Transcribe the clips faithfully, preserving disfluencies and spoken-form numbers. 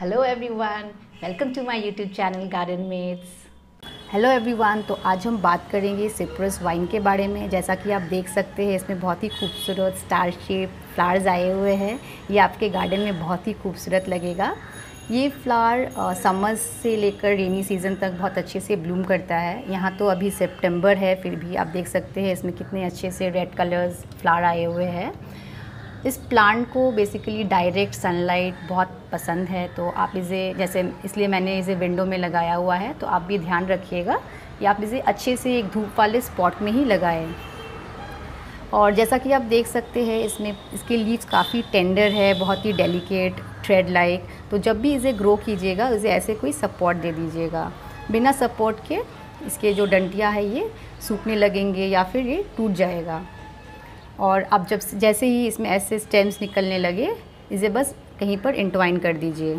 Hello everyone, welcome to my YouTube channel garden mates. Hello everyone, तो आज हम बात करेंगे सिट्रस वाइन के बारे में। जैसा कि आप देख सकते हैं, इसमें बहुत ही खूबसूरत स्टार शेप फ्लावर्स आए हुए हैं। ये आपके गार्डन में बहुत ही खूबसूरत लगेगा। ये फ्लावर समर से लेकर रेनी सीज़न तक बहुत अच्छे से ब्लूम करता है। यहाँ तो अभी सितंबर है, फिर भी आप देख सकते हैं इसमें कितने अच्छे से रेड कलर्स फ्लावर आए हुए हैं। इस प्लांट को बेसिकली डायरेक्ट सनलाइट बहुत पसंद है, तो आप इसे जैसे इसलिए मैंने इसे विंडो में लगाया हुआ है। तो आप भी ध्यान रखिएगा कि आप इसे अच्छे से एक धूप वाले स्पॉट में ही लगाएं। और जैसा कि आप देख सकते हैं, इसमें इसके लीव्स काफ़ी टेंडर है, बहुत ही डेलिकेट थ्रेड लाइक। तो जब भी इसे ग्रो कीजिएगा, इसे ऐसे कोई सपोर्ट दे दीजिएगा। बिना सपोर्ट के इसके जो डंटियाँ है ये सूखने लगेंगे या फिर ये टूट जाएगा। और अब जब जैसे ही इसमें ऐसे स्टेम्स निकलने लगे, इसे बस कहीं पर इंटवाइन कर दीजिए।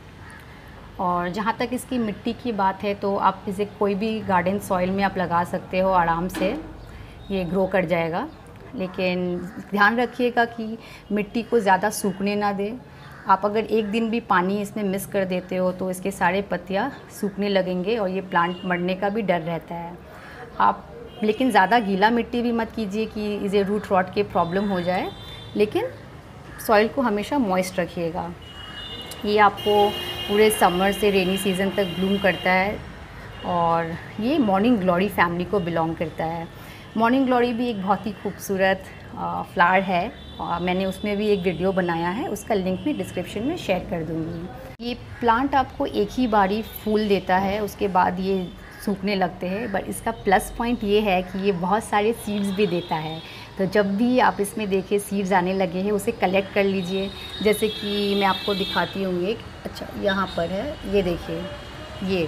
और जहाँ तक इसकी मिट्टी की बात है, तो आप इसे कोई भी गार्डन सॉइल में आप लगा सकते हो, आराम से ये ग्रो कर जाएगा। लेकिन ध्यान रखिएगा कि मिट्टी को ज़्यादा सूखने ना दें। आप अगर एक दिन भी पानी इसमें मिस कर देते हो तो इसके सारे पत्तियाँ सूखने लगेंगे और ये प्लांट मरने का भी डर रहता है। आप लेकिन ज़्यादा गीला मिट्टी भी मत कीजिए कि इसे रूट रॉट के प्रॉब्लम हो जाए। लेकिन सॉइल को हमेशा मॉइस्ट रखिएगा। ये आपको पूरे समर से रेनी सीज़न तक ब्लूम करता है। और ये मॉर्निंग ग्लोरी फैमिली को बिलोंग करता है। मॉर्निंग ग्लोरी भी एक बहुत ही खूबसूरत फ्लावर है और मैंने उसमें भी एक वीडियो बनाया है, उसका लिंक मैं डिस्क्रिप्शन में शेयर कर दूँगी। ये प्लांट आपको एक ही बारी फूल देता है, उसके बाद ये सूखने लगते हैं। बट इसका प्लस पॉइंट ये है कि ये बहुत सारे सीड्स भी देता है। तो जब भी आप इसमें देखिए सीड्स आने लगे हैं, उसे कलेक्ट कर लीजिए। जैसे कि मैं आपको दिखाती हूँ एक, अच्छा यहाँ पर है, ये देखिए, ये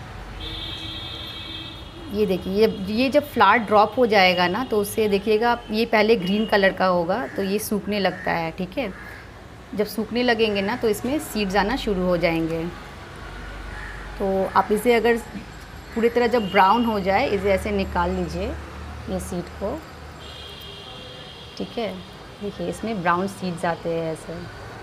ये देखिए, ये ये जब फ्लावर ड्रॉप हो जाएगा ना, तो उससे देखिएगा, ये पहले ग्रीन कलर का होगा, तो ये सूखने लगता है। ठीक है, जब सूखने लगेंगे ना, तो इसमें सीड्स आना शुरू हो जाएंगे। तो आप इसे अगर पूरी तरह जब ब्राउन हो जाए, इसे ऐसे निकाल लीजिए, ये सीड को। ठीक है, देखिए इसमें ब्राउन सीड्स आते हैं ऐसे,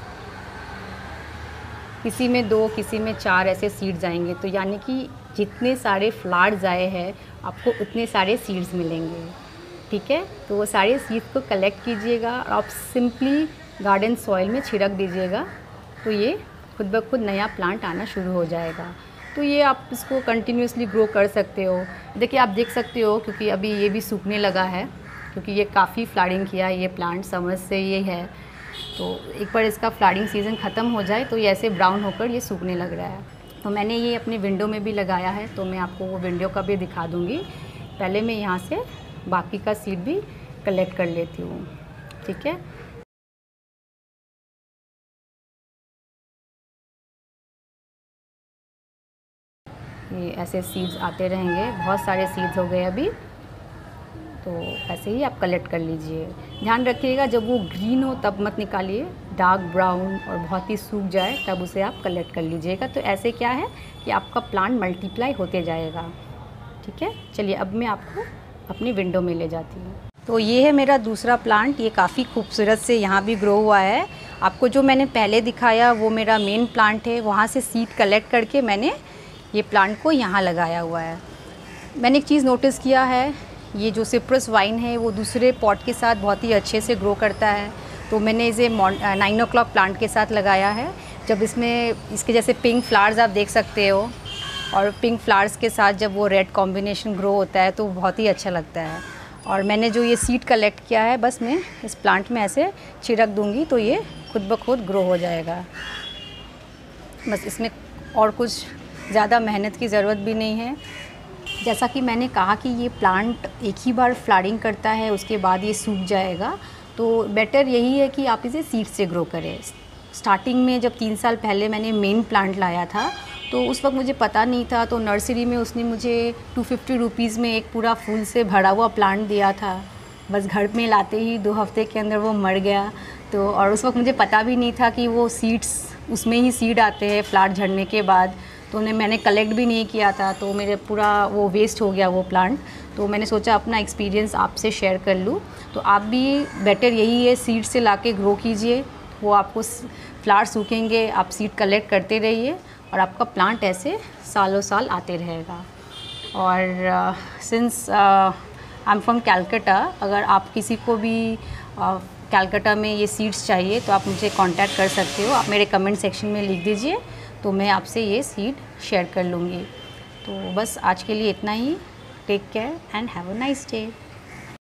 किसी में दो, किसी में चार ऐसे सीड्स आएंगे। तो यानी कि जितने सारे फ्लावर्स आए हैं, आपको उतने सारे सीड्स मिलेंगे। ठीक है, तो वो सारे सीड्स को कलेक्ट कीजिएगा और आप सिंपली गार्डन सॉइल में छिड़क दीजिएगा, तो ये खुद ब खुद नया प्लांट आना शुरू हो जाएगा। तो ये आप इसको कंटिन्यूसली ग्रो कर सकते हो। देखिए आप देख सकते हो, क्योंकि अभी ये भी सूखने लगा है, क्योंकि ये काफ़ी फ्लावरिंग किया है ये प्लांट, समर से ये है। तो एक बार इसका फ्लावरिंग सीज़न ख़त्म हो जाए तो ये ऐसे ब्राउन होकर ये सूखने लग रहा है। तो मैंने ये अपने विंडो में भी लगाया है, तो मैं आपको वो विंडो का भी दिखा दूँगी। पहले मैं यहाँ से बाकी का सीड भी कलेक्ट कर लेती हूँ। ठीक है, ये ऐसे सीड्स आते रहेंगे, बहुत सारे सीड्स हो गए अभी। तो ऐसे ही आप कलेक्ट कर लीजिए। ध्यान रखिएगा जब वो ग्रीन हो तब मत निकालिए, डार्क ब्राउन और बहुत ही सूख जाए तब उसे आप कलेक्ट कर लीजिएगा। तो ऐसे क्या है कि आपका प्लांट मल्टीप्लाई होते जाएगा। ठीक है, चलिए अब मैं आपको अपनी विंडो में ले जाती हूँ। तो ये है मेरा दूसरा प्लांट, ये काफ़ी खूबसूरत से यहाँ भी ग्रो हुआ है। आपको जो मैंने पहले दिखाया वो मेरा मेन प्लांट है, वहाँ से सीड कलेक्ट करके मैंने ये प्लांट को यहाँ लगाया हुआ है। मैंने एक चीज़ नोटिस किया है, ये जो सिट्रस वाइन है वो दूसरे पॉट के साथ बहुत ही अच्छे से ग्रो करता है। तो मैंने इसे नाइन ओ क्लॉक प्लांट के साथ लगाया है। जब इसमें इसके जैसे पिंक फ्लावर्स आप देख सकते हो, और पिंक फ्लावर्स के साथ जब वो रेड कॉम्बिनेशन ग्रो होता है तो बहुत ही अच्छा लगता है। और मैंने जो ये सीड कलेक्ट किया है, बस मैं इस प्लांट में ऐसे छिड़क दूँगी तो ये खुद ब खुद ग्रो हो जाएगा। बस इसमें और कुछ ज़्यादा मेहनत की ज़रूरत भी नहीं है। जैसा कि मैंने कहा कि ये प्लांट एक ही बार फ्लावरिंग करता है, उसके बाद ये सूख जाएगा। तो बेटर यही है कि आप इसे सीड से ग्रो करें। स्टार्टिंग में जब तीन साल पहले मैंने मेन प्लांट लाया था, तो उस वक्त मुझे पता नहीं था, तो नर्सरी में उसने मुझे टू फिफ्टी रुपीज़ में एक पूरा फूल से भरा हुआ प्लांट दिया था। बस घर में लाते ही दो हफ्ते के अंदर वो मर गया। तो और उस वक्त मुझे पता भी नहीं था कि वो सीड्स, उसमें ही सीड आते हैं फ्लावर झड़ने के बाद। तो उन्हें मैंने कलेक्ट भी नहीं किया था, तो मेरे पूरा वो वेस्ट हो गया वो प्लांट। तो मैंने सोचा अपना एक्सपीरियंस आपसे शेयर कर लूँ। तो आप भी बेटर यही है, सीड से लाके ग्रो कीजिए वो आपको फ्लावर सूखेंगे, आप सीड कलेक्ट करते रहिए और आपका प्लांट ऐसे सालों साल आते रहेगा। और since I am from Calcutta, अगर आप किसी को भी कैलकाटा uh, में ये सीड्स चाहिए तो आप मुझे कांटेक्ट कर सकते हो। आप मेरे कमेंट सेक्शन में लिख दीजिए तो मैं आपसे ये सीड शेयर कर लूँगी। तो बस आज के लिए इतना ही। Take care and have a nice day.